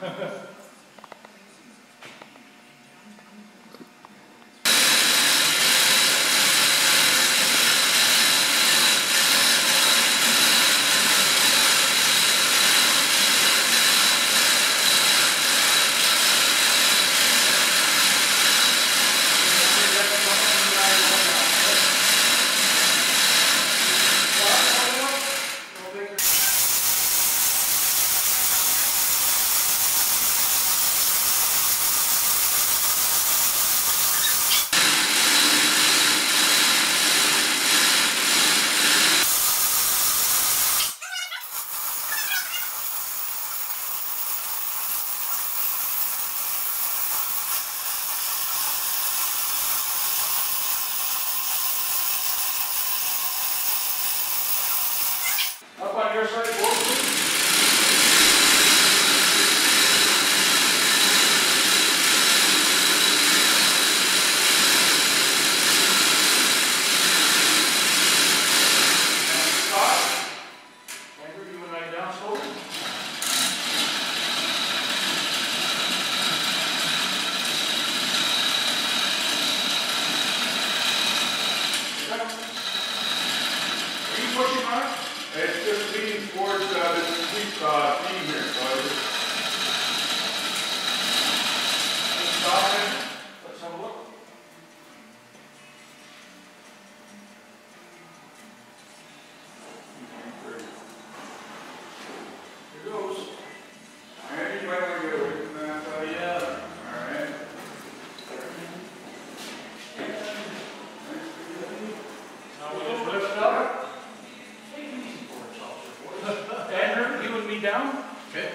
Up on your side, board, please. Stop. Andrew, you and I down slowly. Are you pushing on it? It's just leaning towards this beam here, so I just... Stop it. Let's have a look. Here goes. And you might want to get away from that. Yeah. Alright. Now we'll just lift it up. Take it easy for us, officer. Andrew, you and me down. Okay.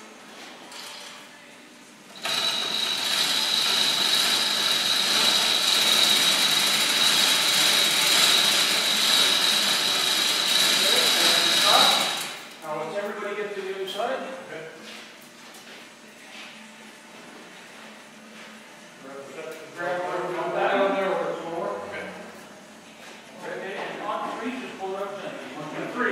Now let's everybody get to the other side. Okay. Grab one that on there where it's more. Okay. Okay, and on three, just pull it up then. 1, 2, 3.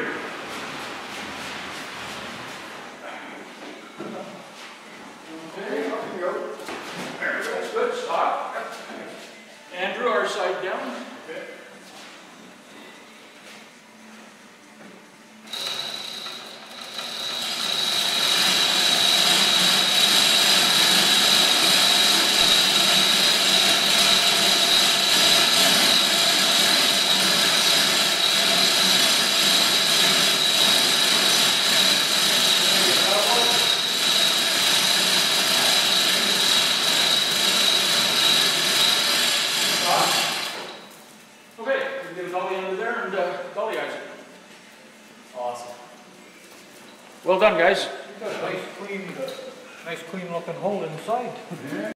Okay, Up you go. There we go. that's good. Stop. Andrew, our side down. Okay. Okay, we get a dolly under there and dolly eyes it. Awesome. Well done, guys. Nice clean looking hole inside. Yeah.